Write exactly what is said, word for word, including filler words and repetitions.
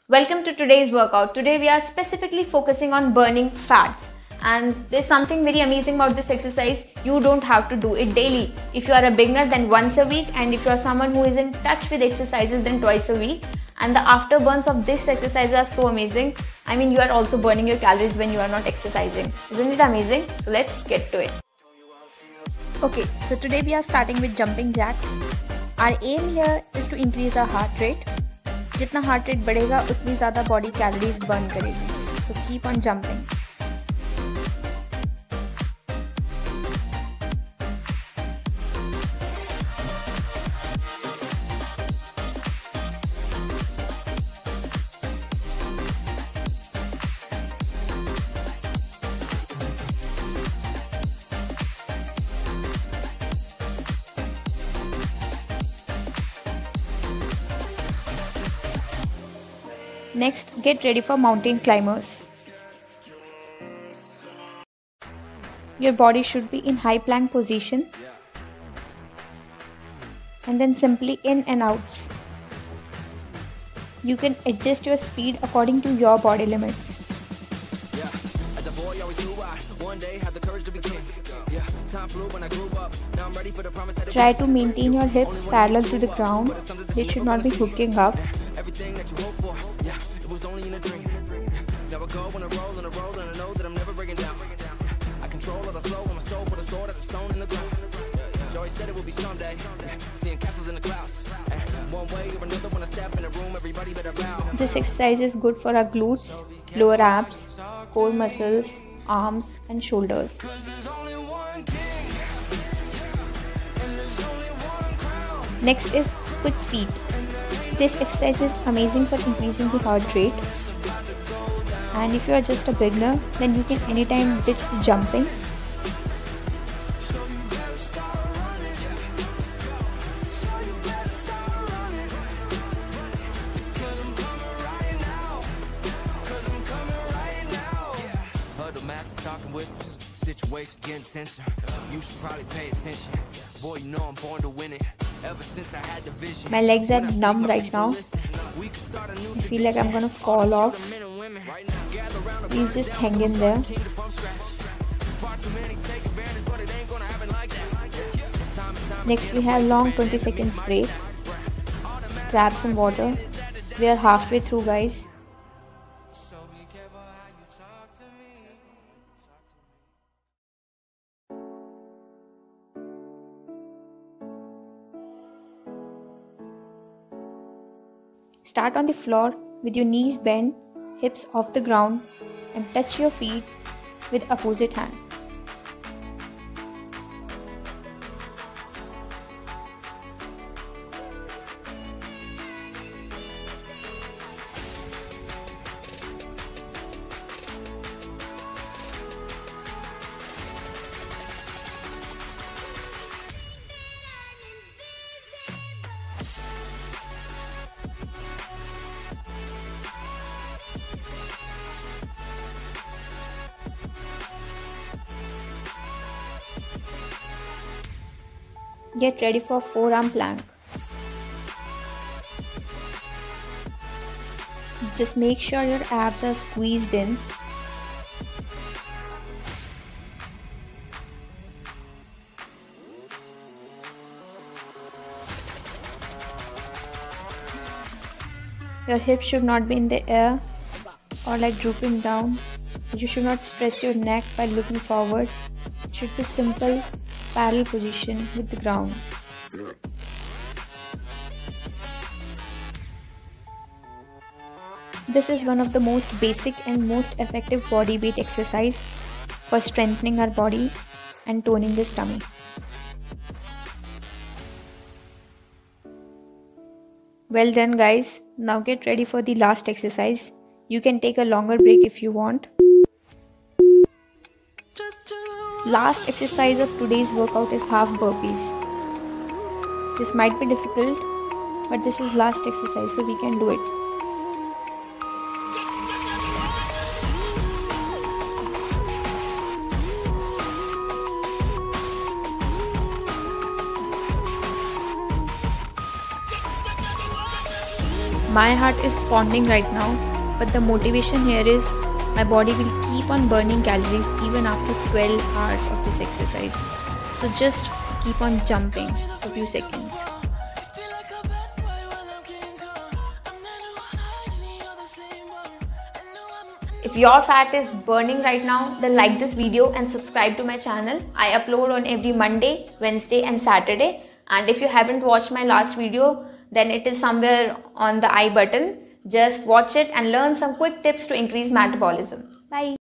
Welcome to today's workout. Today we are specifically focusing on burning fats. And there's something very amazing about this exercise. You don't have to do it daily. If you are a beginner, then once a week, and if you are someone who is in touch with exercises, then twice a week. And the afterburns of this exercise are so amazing. I mean, you are also burning your calories when you are not exercising. Isn't it amazing? So let's get to it. Okay, so today we are starting with jumping jacks. Our aim here is to increase our heart rate. जितना heart rate बढ़ेगा उतनी ज़्यादा body calories burn करेगी. So keep on jumping. Next, get ready for mountain climbers. Your body should be in high plank position and then simply in and outs. You can adjust your speed according to your body limits. Try to maintain your hips parallel to the ground. They should not be hooking up. Everything that you hope for, yeah, it was only in a dream. Now I go on a roll and a roll and I know that I'm never breaking down. I control all the flow on my soul, put a sword at the stone in the ground. She always said it would be someday, seeing castles in the clouds. One way or another when I step in a room, everybody better bow. This exercise is good for our glutes, lower abs, core muscles, arms and shoulders. Next is quick feet. This exercise is amazing for increasing the heart rate, and if you are just a beginner, then you can anytime ditch the jumping. Situation getting tenser. You should probably pay attention. Boy, you know I'm born to win it. Ever since I had the vision. My legs are numb right now. I feel like I'm gonna fall off. Please just hang in there. Next we have long twenty seconds break. Just grab some water. We are halfway through, guys. Start on the floor with your knees bent, hips off the ground, and touch your feet with opposite hand. Get ready for forearm plank. Just make sure your abs are squeezed in. Your hips should not be in the air or like drooping down. You should not stress your neck by looking forward. It should be simple, parallel position with the ground. This is one of the most basic and most effective body weight exercise for strengthening our body and toning the tummy. Well done, guys. Now get ready for the last exercise. You can take a longer break if you want. Last exercise of today's workout is half burpees. This might be difficult, but this is last exercise, so we can do it. My heart is pounding right now, but the motivation here is my body will keep on burning calories even after twelve hours of this exercise. So just keep on jumping for a few seconds. If your fat is burning right now, then like this video and subscribe to my channel. I upload on every Monday, Wednesday and Saturday. And if you haven't watched my last video, then it is somewhere on the I button. Just watch it and learn some quick tips to increase metabolism. Bye.